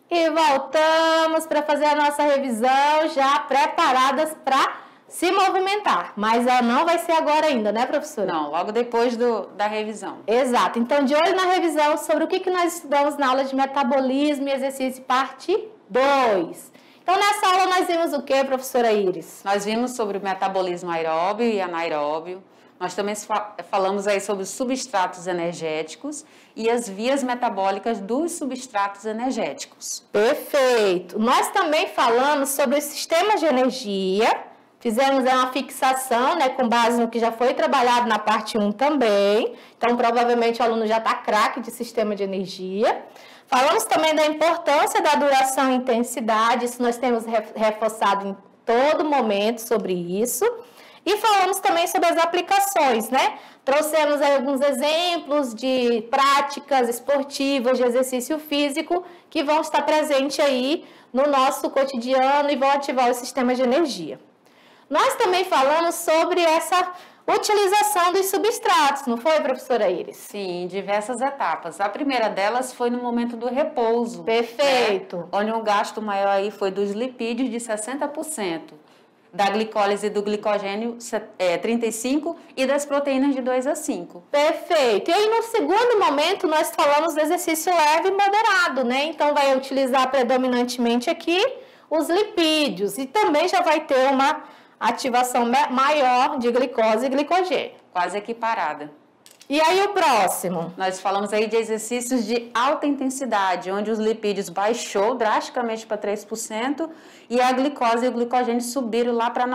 E voltamos para fazer a nossa revisão, já preparadas para se movimentar. Mas ela não vai ser agora ainda, né, professora? Não, logo depois da revisão. Exato. Então, de olho na revisão sobre o que nós estudamos na aula de metabolismo e exercício, parte 2. Então, nessa aula nós vimos o que, professora Iris? Nós vimos sobre o metabolismo aeróbio e anaeróbio. Nós também falamos aí sobre os substratos energéticos e as vias metabólicas dos substratos energéticos. Perfeito. Nós também falamos sobre os sistemas de energia. Fizemos uma fixação, né, com base no que já foi trabalhado na parte 1 também. Então, provavelmente o aluno já está craque de sistema de energia. Falamos também da importância da duração e intensidade. Isso nós temos reforçado em todo momento sobre isso. E falamos também sobre as aplicações, né? Trouxemos aí alguns exemplos de práticas esportivas, de exercício físico, que vão estar presentes aí no nosso cotidiano e vão ativar o sistema de energia. Nós também falamos sobre essa utilização dos substratos, não foi, professora Iris? Sim, em diversas etapas. A primeira delas foi no momento do repouso. Perfeito. Né? Onde o gasto maior aí foi dos lipídios de 60%. Da glicólise do glicogênio 35% e das proteínas de 2 a 5%. Perfeito. E aí, no segundo momento, nós falamos do exercício leve e moderado, né? Então, vai utilizar predominantemente aqui os lipídios e também já vai ter uma ativação maior de glicose e glicogênio. Quase equiparada. E aí o próximo? Nós falamos aí de exercícios de alta intensidade, onde os lipídios baixou drasticamente para 3% e a glicose e o glicogênio subiram lá para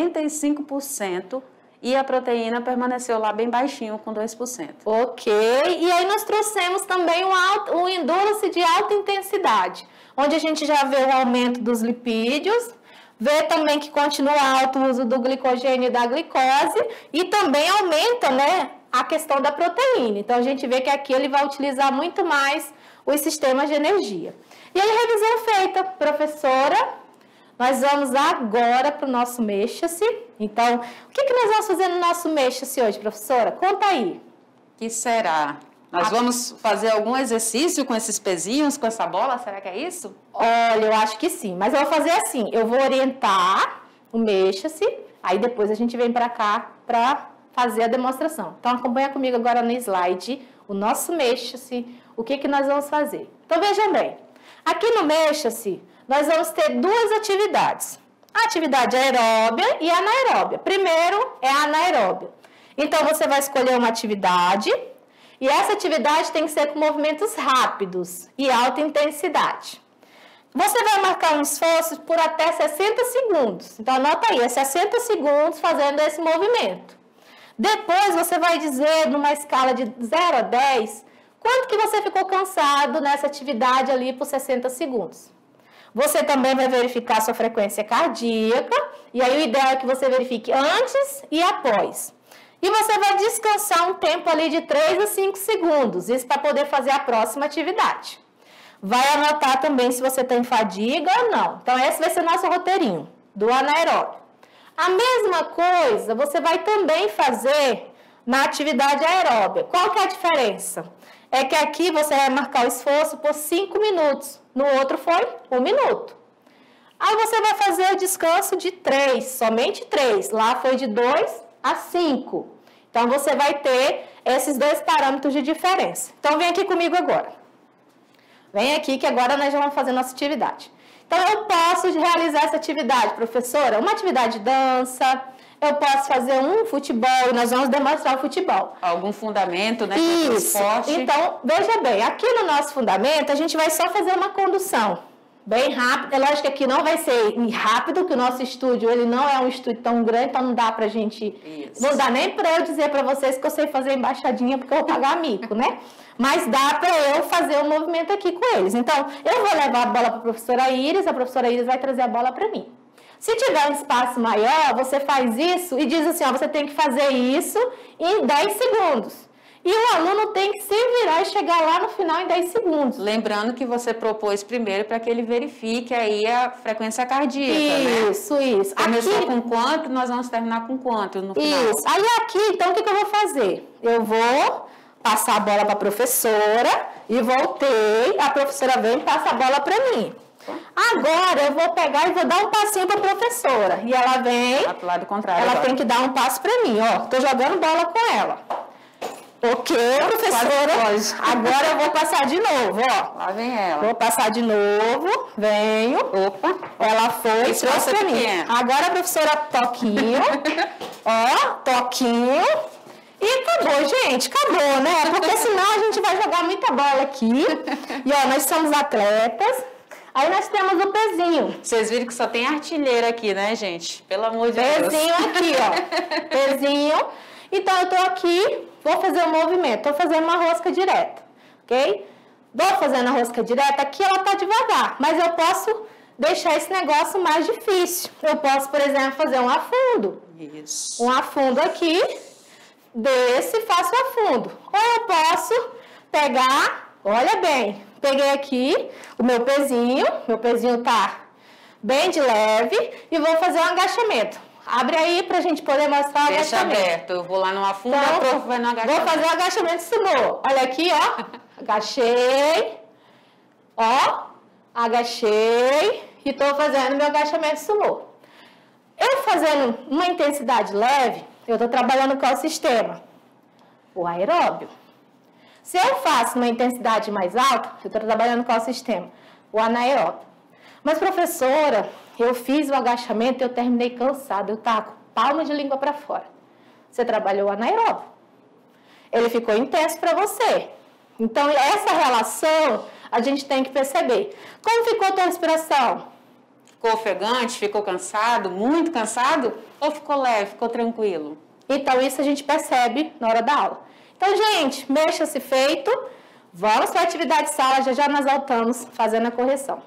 95% e a proteína permaneceu lá bem baixinho com 2%. Ok, e aí nós trouxemos também o endurance de alta intensidade, onde a gente já vê o aumento dos lipídios, vê também que continua alto o uso do glicogênio e da glicose e também aumenta, né, a questão da proteína. Então, a gente vê que aqui ele vai utilizar muito mais os sistemas de energia. E aí, revisão feita, professora. Nós vamos agora para o nosso mexa-se. Então, o que nós vamos fazer no nosso mexa-se hoje, professora? Conta aí. O que será? Nós vamos fazer algum exercício com esses pezinhos, com essa bola? Será que é isso? Olha, eu acho que sim. Mas eu vou fazer assim. Eu vou orientar o mexa-se. Aí, depois a gente vem para cá para fazer a demonstração. Então, acompanha comigo agora no slide o nosso mexa-se, o que nós vamos fazer. Então, vejam bem, aqui no mexa-se, nós vamos ter duas atividades. A atividade aeróbia e anaeróbia. Primeiro é a anaeróbia. Então, você vai escolher uma atividade e essa atividade tem que ser com movimentos rápidos e alta intensidade. Você vai marcar um esforço por até 60 segundos. Então, anota aí, é 60 segundos fazendo esse movimento. Depois, você vai dizer, numa escala de 0 a 10, quanto que você ficou cansado nessa atividade ali por 60 segundos. Você também vai verificar a sua frequência cardíaca, e aí o ideal é que você verifique antes e após. E você vai descansar um tempo ali de 3 a 5 segundos, isso para poder fazer a próxima atividade. Vai anotar também se você tem fadiga ou não. Então, esse vai ser o nosso roteirinho do anaeróbio. A mesma coisa você vai também fazer na atividade aeróbia. Qual que é a diferença? É que aqui você vai marcar o esforço por 5 minutos, no outro foi 1 minuto. Aí você vai fazer o descanso de 3, somente 3. Lá foi de 2 a 5. Então, você vai ter esses dois parâmetros de diferença. Então, vem aqui comigo agora. Vem aqui que agora nós já vamos fazer nossa atividade. Então, eu posso realizar essa atividade, professora, uma atividade de dança, eu posso fazer um futebol, e nós vamos demonstrar o futebol. Algum fundamento, né? Isso. Então, veja bem, aqui no nosso fundamento, a gente vai só fazer uma condução bem rápida. É lógico que aqui não vai ser rápido, que o nosso estúdio, ele não é um estúdio tão grande, então não dá pra gente... Isso. Não dá nem pra eu dizer pra vocês que eu sei fazer embaixadinha, porque eu vou pagar mico, né? Mas dá para eu fazer um movimento aqui com eles. Então, eu vou levar a bola para a professora Iris vai trazer a bola para mim. Se tiver um espaço maior, você faz isso e diz assim, ó, você tem que fazer isso em 10 segundos. E o aluno tem que se virar e chegar lá no final em 10 segundos. Lembrando que você propôs primeiro para que ele verifique aí a frequência cardíaca, né? Isso. Começou aqui, com quanto, nós vamos terminar com quanto no final. Isso. Aí aqui, então, o que eu vou fazer? Eu vou passar a bola para a professora e voltei, a professora vem e passa a bola para mim. Agora eu vou pegar e vou dar um passinho para a professora. E ela vem, pro lado contrário, ela agora tem que dar um passo para mim, ó. Tô jogando bola com ela. Ok, professora, agora eu vou passar de novo, ó. Lá vem ela. Vou passar de novo, venho. Opa. Ela foi, trouxe pra mim. Agora a professora toquinho, ó, toquinho. E acabou, gente, acabou, né? Porque senão a gente vai jogar muita bola aqui. E ó, nós somos atletas. Aí nós temos o pezinho. Vocês viram que só tem artilheiro aqui, né, gente? Pelo amor de Deus. Pezinho aqui, ó. Pezinho. Então eu tô aqui, vou fazer o movimento. Tô fazendo uma rosca direta, ok? Vou fazendo a rosca direta, aqui ela tá devagar. Mas eu posso deixar esse negócio mais difícil. Eu posso, por exemplo, fazer um afundo. Isso. Um afundo aqui. Desse, faço afundo. Ou eu posso pegar, olha bem, peguei aqui o meu pezinho tá bem de leve e vou fazer um agachamento. Abre aí pra gente poder mostrar o agachamento. Deixa aberto, eu vou lá no afundo, então, a prof vai no agachamento. Vou fazer o agachamento sumô. Olha aqui, ó, agachei, ó, agachei e tô fazendo meu agachamento sumô. Eu fazendo uma intensidade leve, eu estou trabalhando qual sistema? O aeróbio. Se eu faço uma intensidade mais alta, eu estou trabalhando qual sistema? O anaeróbio. Mas, professora, eu fiz o agachamento e eu terminei cansada. Eu estava com palma de língua para fora. Você trabalhou o anaeróbio. Ele ficou intenso para você. Então, essa relação a gente tem que perceber. Como ficou a tua respiração? Ficou ofegante, ficou cansado, muito cansado? Ou ficou leve, ficou tranquilo? Então, isso a gente percebe na hora da aula. Então, gente, mexa-se feito. Vamos para a atividade de sala, já nós voltamos fazendo a correção.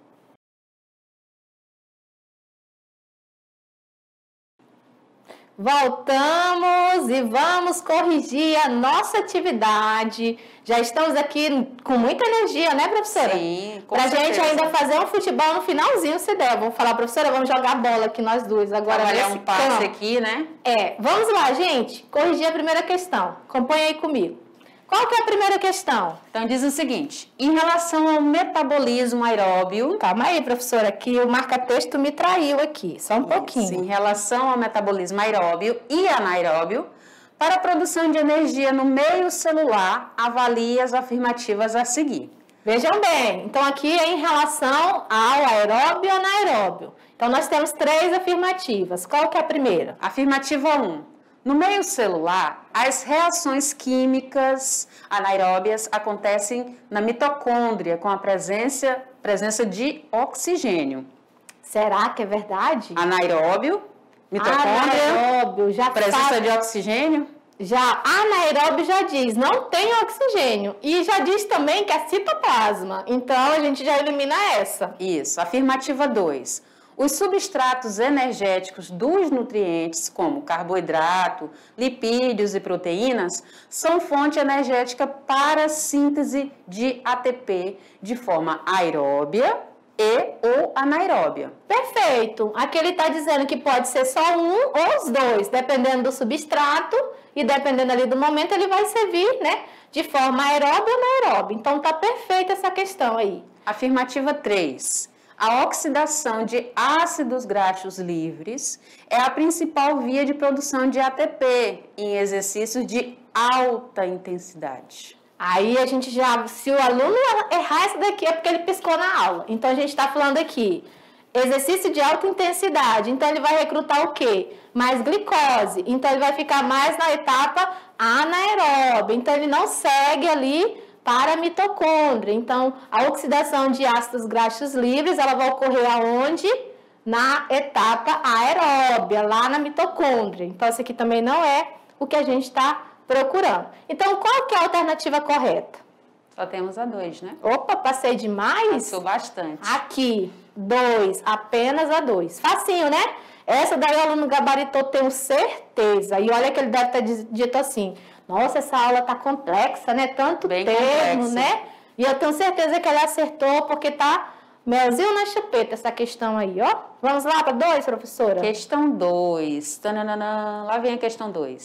Voltamos e vamos corrigir a nossa atividade. Já estamos aqui com muita energia, né, professora? Sim, com certeza. Pra gente ainda fazer um futebol no finalzinho, se der. Vamos falar, professora, vamos jogar bola aqui nós duas. Agora trabalhar um passe aqui, né? Vamos lá, gente. Corrigir a primeira questão. Acompanha aí comigo. Qual que é a primeira questão? Então, diz o seguinte, em relação ao metabolismo aeróbio... Calma aí, professora, que o marca-texto me traiu aqui, só um pouquinho. Em relação ao metabolismo aeróbio e anaeróbio, para a produção de energia no meio celular, avalie as afirmativas a seguir. Vejam bem, então aqui é em relação ao aeróbio e anaeróbio. Então, nós temos 3 afirmativas. Qual que é a primeira? Afirmativa 1. No meio celular, as reações químicas anaeróbias acontecem na mitocôndria com a presença de oxigênio. Será que é verdade? Anaeróbio, mitocôndria, anaeróbio, já presença de oxigênio. Já anaeróbio já diz, não tem oxigênio. E já diz também que é citoplasma. Então, a gente já elimina essa. Isso. Afirmativa 2. Os substratos energéticos dos nutrientes, como carboidrato, lipídios e proteínas, são fonte energética para a síntese de ATP de forma aeróbia e ou anaeróbia. Perfeito. Aqui ele está dizendo que pode ser só um ou os dois, dependendo do substrato e dependendo ali do momento, ele vai servir, né, de forma aeróbia ou anaeróbia. Então, tá perfeita essa questão aí. Afirmativa 3. A oxidação de ácidos graxos livres é a principal via de produção de ATP em exercícios de alta intensidade. Aí a gente já, se o aluno errar essa daqui é porque ele piscou na aula. Então a gente está falando aqui, exercício de alta intensidade. Então ele vai recrutar o quê? Mais glicose. Então ele vai ficar mais na etapa anaeróbia. Então ele não segue ali para a mitocôndria. Então, a oxidação de ácidos graxos livres, ela vai ocorrer aonde? Na etapa aeróbia, lá na mitocôndria. Então, isso aqui também não é o que a gente está procurando. Então, qual que é a alternativa correta? Só temos a 2, né? Opa, passei demais? Passou bastante. Aqui, 2, apenas a 2. Facinho, né? Essa daí o aluno gabaritou, tenho certeza. E olha que ele deve ter dito assim... Nossa, essa aula tá complexa, né? Tanto bem termo, complexo, né? E eu tenho certeza que ele acertou, porque tá melzinho na chupeta essa questão aí, ó. Vamos lá para 2, professora? Questão 2. Lá vem a questão 2.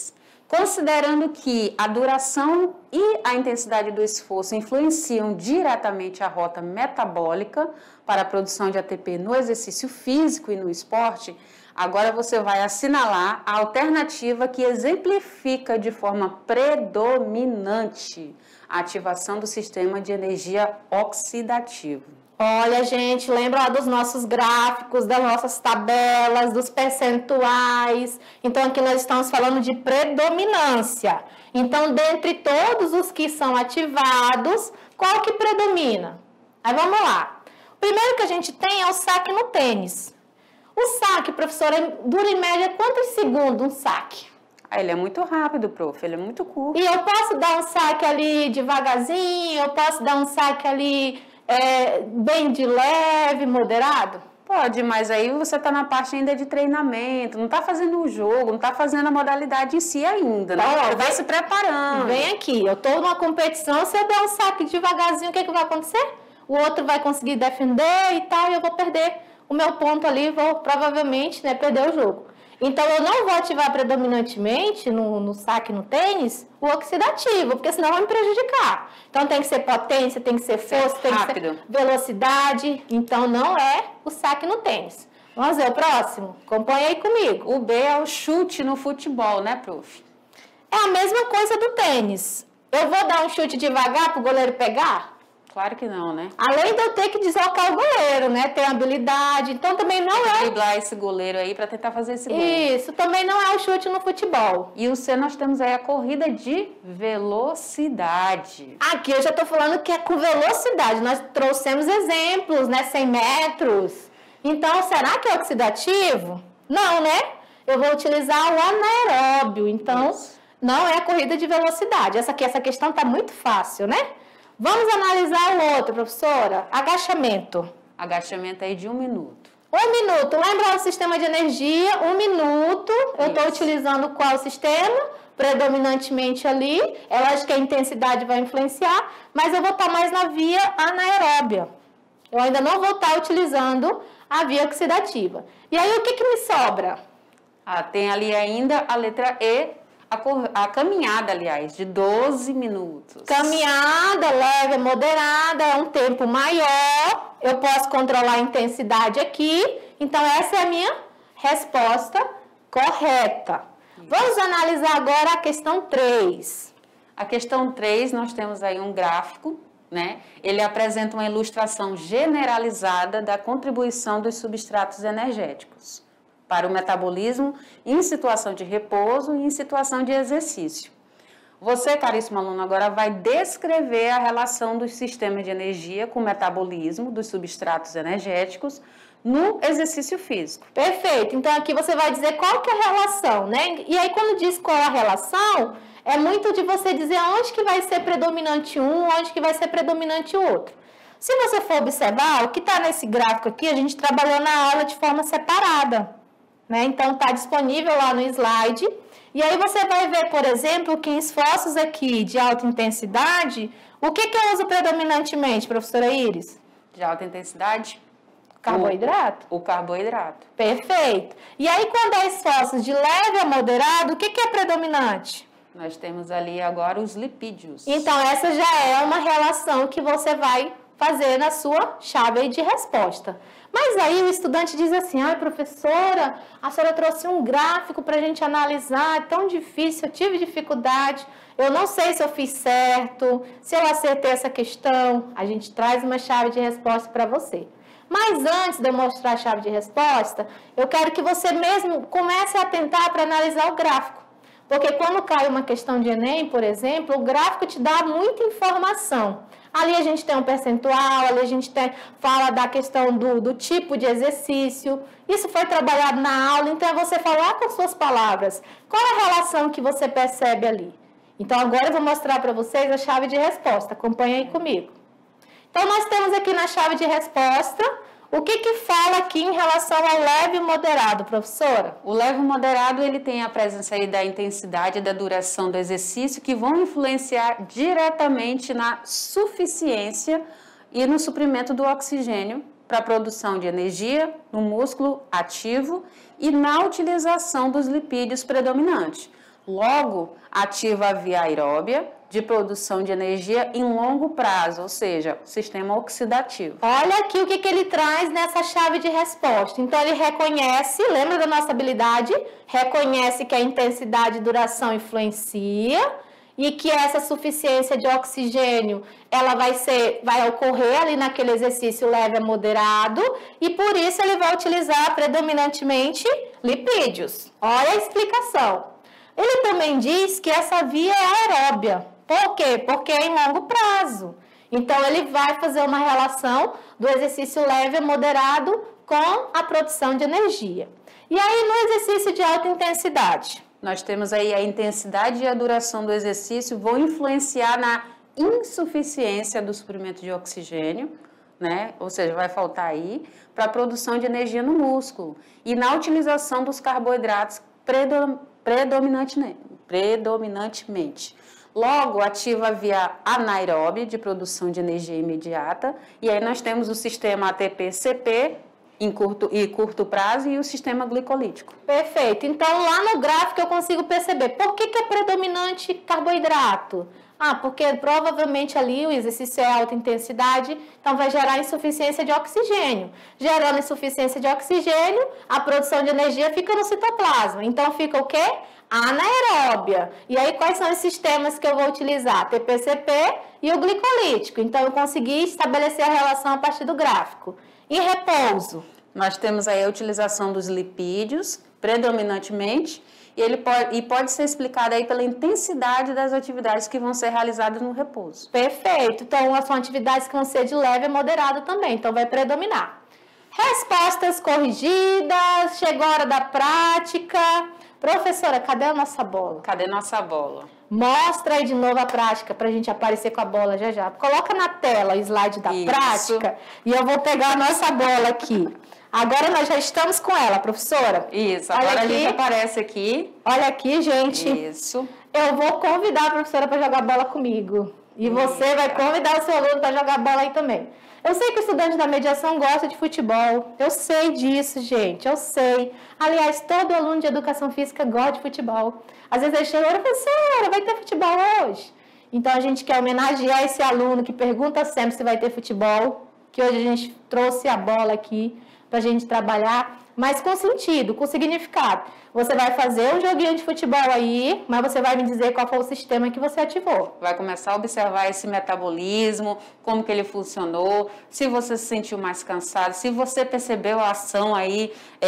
Considerando que a duração e a intensidade do esforço influenciam diretamente a rota metabólica para a produção de ATP no exercício físico e no esporte, agora você vai assinalar a alternativa que exemplifica de forma predominante a ativação do sistema de energia oxidativa. Olha, gente, lembra dos nossos gráficos, das nossas tabelas, dos percentuais. Então, aqui nós estamos falando de predominância. Então, dentre todos os que são ativados, qual que predomina? Aí, vamos lá. O primeiro que a gente tem é o saque no tênis. O saque, professora, dura em média quantos segundos um saque? Ele é muito rápido, prof, ele é muito curto. E eu posso dar um saque ali devagarzinho, eu posso dar um saque ali bem de leve, moderado? Pode, mas aí você está na parte ainda de treinamento, não está fazendo o jogo, não está fazendo a modalidade em si ainda, né? Então, vai se preparando. Vem aqui, eu estou numa competição, se eu der um saque devagarzinho, o que vai acontecer? O outro vai conseguir defender e tal, e eu vou perder o meu ponto ali, vou provavelmente perder o jogo. Então, eu não vou ativar predominantemente no saque no tênis o oxidativo, porque senão vai me prejudicar. Então, tem que ser potência, tem que ser força, tem que ser velocidade. Então, não é o saque no tênis. Vamos ver o próximo? Acompanha aí comigo. O B é o chute no futebol, né, prof? É a mesma coisa do tênis. Eu vou dar um chute devagar para o goleiro pegar? Claro que não, né? Além de eu ter que deslocar o goleiro, né? Ter habilidade. Então, também não é... driblar esse goleiro aí para tentar fazer esse gol. Isso, também não é o chute no futebol. E o C, nós temos aí a corrida de velocidade. Aqui eu já estou falando que é com velocidade. Nós trouxemos exemplos, né? 100 metros. Então, será que é oxidativo? Não, né? Eu vou utilizar o anaeróbio. Então, não é a corrida de velocidade. Essa questão está muito fácil, né? Vamos analisar o outro, professora. Agachamento. Agachamento aí de 1 minuto. 1 minuto. Lembra o sistema de energia? 1 minuto. Eu estou utilizando qual sistema? Predominantemente ali. É lógico que a intensidade vai influenciar, mas eu vou estar mais na via anaeróbia. Eu ainda não vou estar utilizando a via oxidativa. E aí, o que me sobra? Tem ali ainda a letra E, a caminhada, aliás, de 12 minutos. Caminhada leve, moderada, é um tempo maior. Eu posso controlar a intensidade aqui. Então, essa é a minha resposta correta. Isso. Vamos analisar agora a questão 3. A questão 3, nós temos aí um gráfico, né? Ele apresenta uma ilustração generalizada da contribuição dos substratos energéticos para o metabolismo em situação de repouso e em situação de exercício. Você, caríssimo aluno, agora vai descrever a relação dos sistemas de energia com o metabolismo dos substratos energéticos no exercício físico. Perfeito. Então, aqui você vai dizer qual que é a relação, né? E aí, quando diz qual é a relação, é muito de você dizer onde que vai ser predominante um, onde que vai ser predominante o outro. Se você for observar, o que está nesse gráfico aqui, a gente trabalhou na aula de forma separada. Né? Então, está disponível lá no slide. E aí você vai ver, por exemplo, que em esforços aqui de alta intensidade, o que eu uso predominantemente, professora Iris? De alta intensidade? Carboidrato. O carboidrato. Perfeito. E aí, quando é esforços de leve a moderado, o que é predominante? Nós temos ali agora os lipídios. Então, essa já é uma relação que você vai fazer na sua chave de resposta. Mas aí o estudante diz assim, professora, a senhora trouxe um gráfico para a gente analisar, é tão difícil, eu tive dificuldade, eu não sei se eu fiz certo, se eu acertei essa questão. A gente traz uma chave de resposta para você. Mas antes de eu mostrar a chave de resposta, eu quero que você mesmo comece a atentar para analisar o gráfico. Porque quando cai uma questão de Enem, por exemplo, o gráfico te dá muita informação. Ali a gente tem um percentual, ali a gente fala da questão do tipo de exercício. Isso foi trabalhado na aula, então é você falar com suas palavras. Qual é a relação que você percebe ali? Então agora eu vou mostrar para vocês a chave de resposta. Acompanha aí comigo. Então nós temos aqui na chave de resposta, o que fala aqui em relação ao leve e moderado, professora? O leve e moderado, ele tem a presença aí da intensidade e da duração do exercício que vão influenciar diretamente na suficiência e no suprimento do oxigênio para a produção de energia no músculo ativo e na utilização dos lipídios predominantes. Logo, ativa a via aeróbia de produção de energia em longo prazo, ou seja, sistema oxidativo. Olha aqui o que ele traz nessa chave de resposta. Então, ele reconhece, lembra da nossa habilidade? Reconhece que a intensidade e duração influencia e que essa suficiência de oxigênio, ela vai ocorrer ali naquele exercício leve a moderado e por isso ele vai utilizar predominantemente lipídios. Olha a explicação. Ele também diz que essa via é aeróbia. Por quê? Porque é em longo prazo. Então, ele vai fazer uma relação do exercício leve a moderado com a produção de energia. E aí, no exercício de alta intensidade? Nós temos aí a intensidade e a duração do exercício vão influenciar na insuficiência do suprimento de oxigênio, né? Ou seja, vai faltar aí para a produção de energia no músculo e na utilização dos carboidratos predominantemente. Logo, ativa a via anaeróbia de produção de energia imediata e aí nós temos o sistema ATP-CP em curto prazo e o sistema glicolítico. Perfeito. Então, lá no gráfico eu consigo perceber por que é predominante carboidrato. Porque provavelmente ali o exercício é alta intensidade, então vai gerar insuficiência de oxigênio. Gerando insuficiência de oxigênio, a produção de energia fica no citoplasma. Então, fica o quê? Anaeróbia. E aí, quais são os sistemas que eu vou utilizar? TPCP e o glicolítico. Então, eu consegui estabelecer a relação a partir do gráfico. E repouso? Nós temos aí a utilização dos lipídios, predominantemente, e pode ser explicado aí pela intensidade das atividades que vão ser realizadas no repouso. Perfeito. Então, são atividades que vão ser de leve a moderado também, então vai predominar. Respostas corrigidas, chegou a hora da prática. Professora, cadê a nossa bola? Cadê nossa bola? Mostra aí de novo a prática para a gente aparecer com a bola já já. Coloca na tela o slide da prática e eu vou pegar a nossa bola aqui. Agora nós já estamos com ela, professora. Isso, agora a gente aparece aqui. Olha aqui, gente. Isso. Eu vou convidar a professora para jogar bola comigo. E você vai convidar o seu aluno para jogar bola aí também. Eu sei que o estudante da mediação gosta de futebol. Eu sei disso, gente. Eu sei. Aliás, todo aluno de educação física gosta de futebol. Às vezes ele chega e fala, professora, vai ter futebol hoje? Então, a gente quer homenagear esse aluno que pergunta sempre se vai ter futebol. Que hoje a gente trouxe a bola aqui para a gente trabalhar, mas com sentido, com significado. Você vai fazer um joguinho de futebol aí, mas você vai me dizer qual foi o sistema que você ativou. Vai começar a observar esse metabolismo, como que ele funcionou, se você se sentiu mais cansado, se você percebeu a ação aí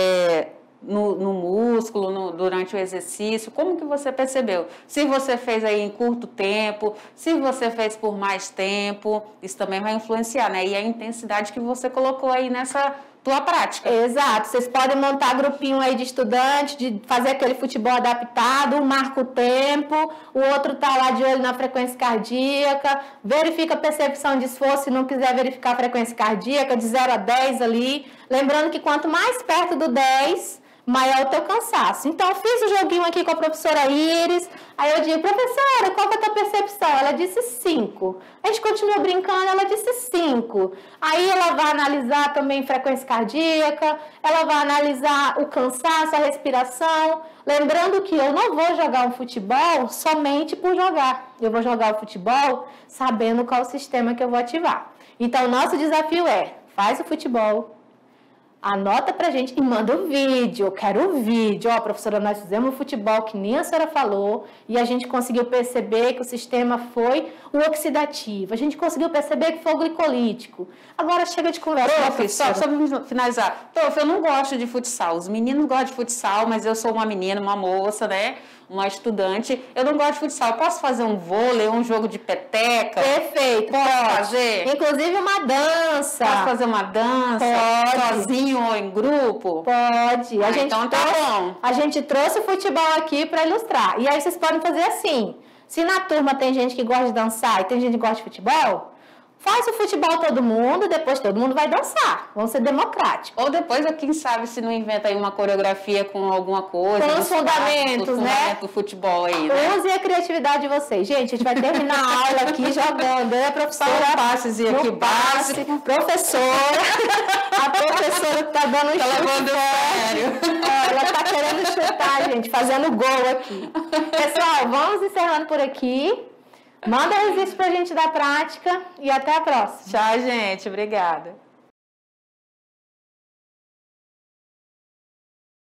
no músculo, durante o exercício, como que você percebeu? Se você fez aí em curto tempo, se você fez por mais tempo, isso também vai influenciar, né? E a intensidade que você colocou aí nessa tua prática. Exato, vocês podem montar grupinho aí de estudantes, de fazer aquele futebol adaptado, um marca o tempo, o outro tá lá de olho na frequência cardíaca, verifica a percepção de esforço, se não quiser verificar a frequência cardíaca, de 0 a 10 ali, lembrando que quanto mais perto do 10, maior o teu cansaço. Então, eu fiz o joguinho aqui com a professora Iris, aí eu digo, professora, qual que é a tua percepção? Ela disse 5. A gente continuou brincando, ela disse 5. Aí ela vai analisar também frequência cardíaca, ela vai analisar o cansaço, a respiração. Lembrando que eu não vou jogar um futebol somente por jogar. Eu vou jogar o futebol sabendo qual o sistema que eu vou ativar. Então, o nosso desafio faz o futebol, anota pra gente e manda o vídeo. Eu quero o vídeo. Ó, professora, nós fizemos o futebol que nem a senhora falou e a gente conseguiu perceber que o sistema foi o oxidativo. A gente conseguiu perceber que foi o glicolítico. Agora chega de conversa. Só para finalizar. Prof, eu não gosto de futsal. Os meninos gostam de futsal, mas eu sou uma menina, uma moça, né? Uma estudante. Eu não gosto de futsal. Posso fazer um vôlei, um jogo de peteca? Perfeito. Posso fazer? Inclusive uma dança. Posso fazer uma dança? Pode. Sozinho ou em grupo? Pode. Então tá bom. A gente trouxe o futebol aqui para ilustrar. E aí vocês podem fazer assim. Se na turma tem gente que gosta de dançar e tem gente que gosta de futebol, Faz o futebol todo mundo, depois todo mundo vai dançar. Vamos ser democráticos. Ou depois, quem sabe, se não inventa aí uma coreografia com alguma coisa. Com os fundamentos, né? Do futebol aí, né? Use a criatividade de vocês. Gente, a gente vai terminar a aula aqui jogando. A professora... passezinho aqui básico. Professora. A professora que tá dando um chute. Levando sério. Ela tá querendo chutar, gente. Fazendo gol aqui. Pessoal, vamos encerrando por aqui. Manda exercício pra gente da prática e até a próxima. Tchau, gente. Obrigada.